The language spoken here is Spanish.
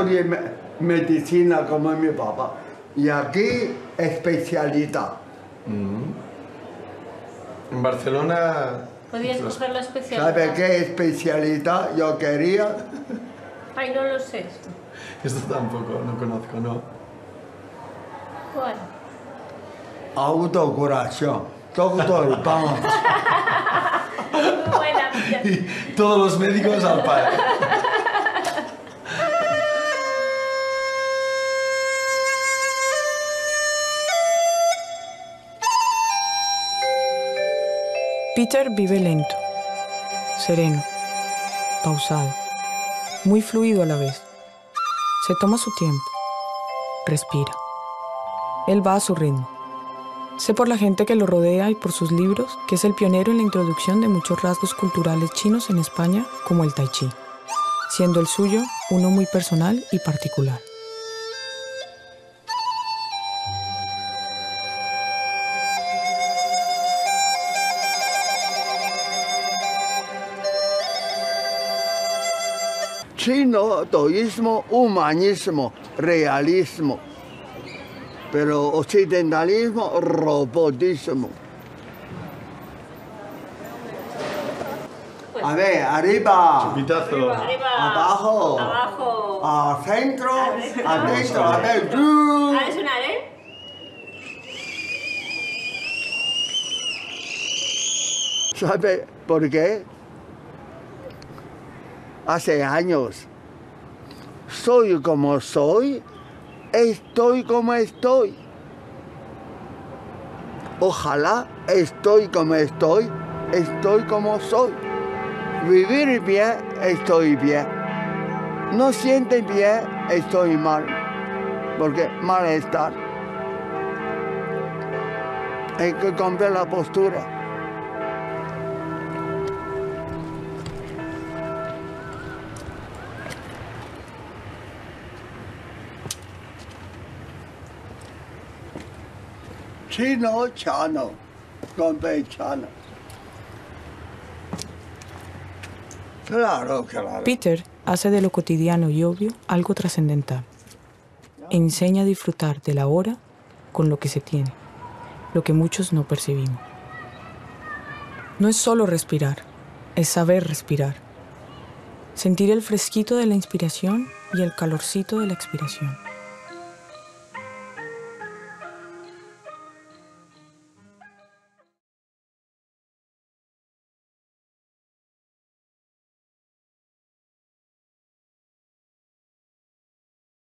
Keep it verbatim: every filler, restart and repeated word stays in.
estudié me medicina como mi papá. Y aquí, especialidad. Mm. En Barcelona... Podías los... coger la especialidad. ¿Sabe qué especialidad yo quería? Ay, no lo sé. Esto tampoco, no conozco, ¿no? ¿Cuál? Autocuración. Doctor, vamos. Muy buena, Peter. Y todos los médicos al par. Peter vive lento, sereno, pausado, muy fluido a la vez. Se toma su tiempo, respira. Él va a su ritmo. Sé por la gente que lo rodea y por sus libros que es el pionero en la introducción de muchos rasgos culturales chinos en España, como el tai chi, siendo el suyo uno muy personal y particular. Chino, taoísmo, humanismo, realismo. Pero occidentalismo, robotismo. A ver, arriba. Chupitazo. Arriba. Abajo. Abajo. A centro. Adentro. Adentro. A ver. ¡tú! ¿Ahora sonar, eh? ¿Sabe por qué? Hace años. Soy como soy. Estoy como estoy. Ojalá estoy como estoy. Estoy como soy. Vivir bien, estoy bien. No siente bien, estoy mal. Porque malestar. Hay que cambiar la postura. Chino, chano, campechano. Claro, claro. Peter hace de lo cotidiano y obvio algo trascendental. Enseña a disfrutar de la hora con lo que se tiene, lo que muchos no percibimos. No es solo respirar, es saber respirar. Sentir el fresquito de la inspiración y el calorcito de la expiración.